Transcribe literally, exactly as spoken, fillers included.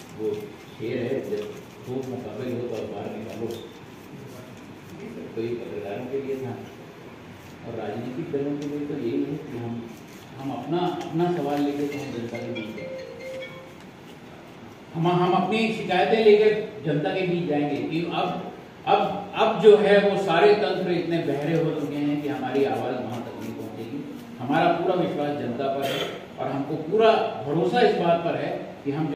वो शेर है, जब खूब मुकाबले हो तो बाहर निकालो, तो ये पत्रकारों के लिए था और राजनीतिक दलों के लिए तो यही है कि हम हम अपना अपना सवाल लेकर तो हम जनता के बीच जाएंगे, हम हम अपनी शिकायतें लेकर जनता के बीच जाएंगे कि अब अब अब जो है वो सारे तंत्र इतने बहरे हो चुके हैं कि हमारी आवाज़ वहाँ तक नहीं पहुँचेगी। हमारा पूरा विश्वास जनता पर है और हमको पूरा भरोसा इस बात पर है कि हम